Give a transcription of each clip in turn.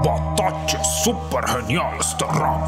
Batache, super genial este rap.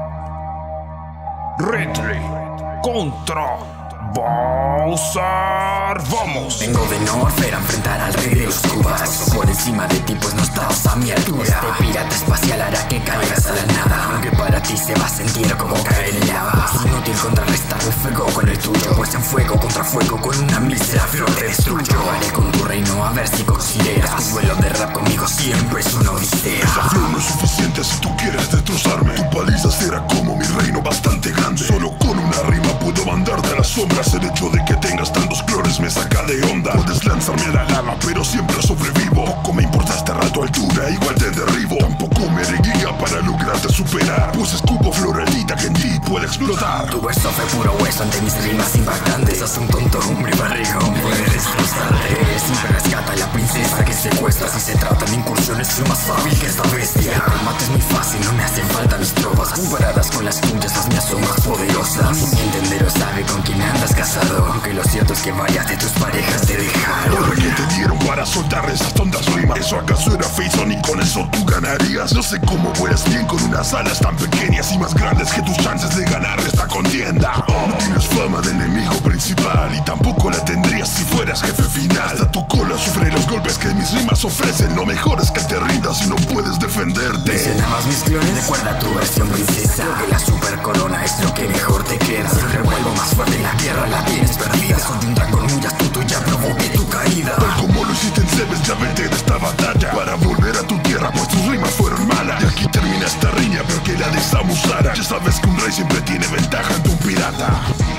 Ridley contra Bowser, vamos. Vengo de Norfair a enfrentar al rey de los cubas. Por encima de ti pues no estás a mi altura. Este pirata espacial hará que caigas a la nada, aunque para ti se va a sentir como caer en lava. Es inútil contrarrestar el fuego con el tuyo, pues en fuego contra fuego con una mísera flor te destruyo. Haré con tu reino a ver si consideras tu vuelo de rap conmigo siempre es una odisea. Esa flor no es suficiente si tú quieres destrozarme. Tu paliza será como mi reino bastante grande. Solo con una rima puedo mandarte a las sombras. El hecho de que tengas tantos clores me saca de onda. Puedes lanzarme a la lava pero siempre sobrevivo. Poco me importa esta rato altura, igual te derribo. Tampoco me reguía para lograrte superar, pues escupo floralita que en ti puede explotar. Tu verso fue puro hueso ante mis rimas impactantes. Sos un tonto hombre barrigón, puede destrozarte. Siempre rescata a la princesa que secuestra. Si se trata de incursiones soy más hábil que esta bestia. El combate es muy fácil, no me hacen falta mis tropas. Comparadas con las tuyas, las mías son más poderosas. Mi entendero sabe con quién andas casado, aunque lo cierto es que varias de tus parejas te dejaron. Ahora que te dieron para soltar esas tontas rimas, ¿eso acaso era Faison y con eso tú ganarías? No sé cómo vuelas bien con unas alas tan pequeñas y más grandes que tus chances de ganar esta contienda. No tienes fama de enemigo principal y tampoco la tendrías si fueras jefe final. Hasta tu cola sufre los golpes que mis rimas ofrecen. Lo mejor es que te rindas si no puedes defenderte. Mencionabas mis clones, recuerda tu versión princesa. Creo que la super corona es lo que mejor te queda. Si el revuelvo más fuerte en la guerra la tienes perdida. Soy un dragón muy astuto y ya provoqué tu caída. Tal como lo hiciste en Sebes, ya vete de esta batalla para volver a tu tierra, pues tus rimas fueron malas. Y aquí termina esta riña, pero que la de Samusara. Ya sabes que un rey siempre tiene ventaja ante un pirata.